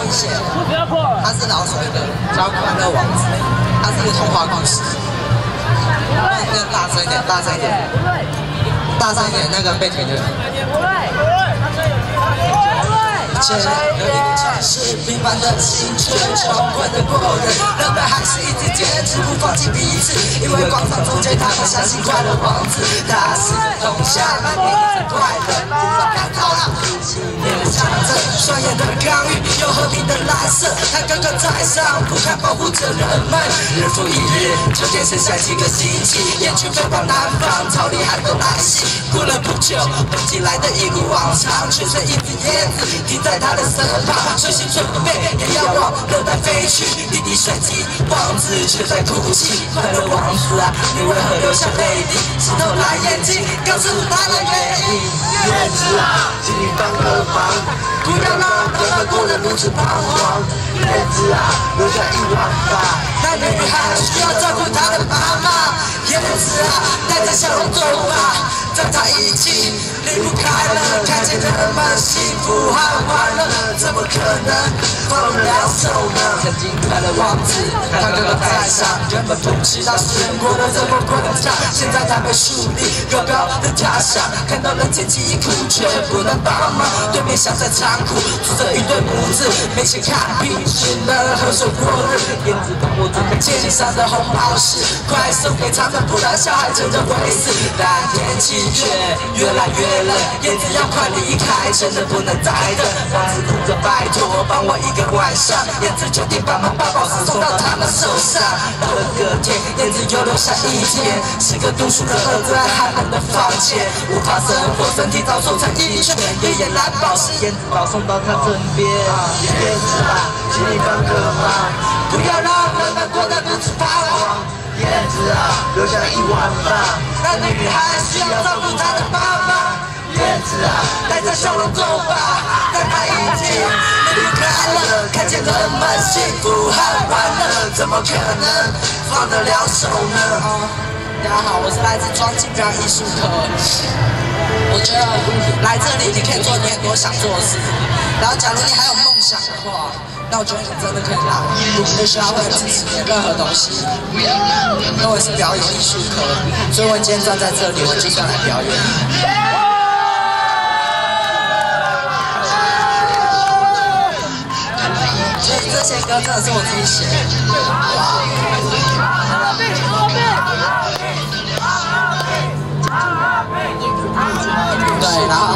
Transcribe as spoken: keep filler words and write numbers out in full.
明显，他是老手的，叫快乐王子，他是一个童话故事。更大声一点，大声一点，大声一点，那个被停的。以前有一个城市，平凡的青春，穷困的过人，人们还是一直坚持不放弃彼此，因为广场中间他们相信快乐王子，他是个冬夏，每天一直快乐，看到了。 象征双眼的刚毅，有和平的蓝色。他刚刚在上铺看保护着人们，日复一日，就只剩下几个星期。雁群飞往南方，草里还有来袭。过了不久，奔进来的一股往常，全身一只燕子停在他的身旁，随时准备也要往热带飞去。弟弟随即，王子却在哭泣。快乐王子啊，你为何流下泪滴？湿透了眼睛，告诉他的原因。燕子啊，请你帮个忙。 不要让人们过得如此彷徨，燕子啊，留下一碗吧。那女孩需要照顾她的妈妈，燕子啊，带着笑容走吧，在她一起离不开了，看见人们幸福和欢乐，怎么可能放得了手呢？曾经快乐王子，他刚刚在上，根本不知道生活的这么滚烫，现在他被树立高高的塔上，看到人捡起一哭却不能帮忙，对面想在仓库住着一对母子，没钱看病，只能喝水过日。燕子帮我准备肩上的红宝石，快送给他们，不然小孩真的会死。但天气却越来越冷，燕子要快离开，真的不能再等。王子哭着拜托，帮我一个晚上，燕子决定把妈把宝石送到他们手上。到了隔天，燕子又留下一天，是个读书的儿子在寒冷的房间，无法生活，身体早瘦成一圈。爷爷蓝宝石，燕子保送到他身边。燕子啊，请你帮个忙，不要让人们过得如此彷徨。燕子啊，留下一碗吧，那女孩需要照顾她的妈妈。燕子啊，带着笑容走吧，但她已经离开了，看见人们幸福和欢乐，怎么可能放得了手呢？大家好，我是来自庄敬表演艺术科。我觉得来这里你可以做你很多想做的事，然后假如你还有梦想的话，那我觉得你真的可以来，而且他会支持你的任何东西。因为我是表演艺术科，所以我今天站在这里，我就是要来表演。所以这些歌真的是我自己写的。对，然后。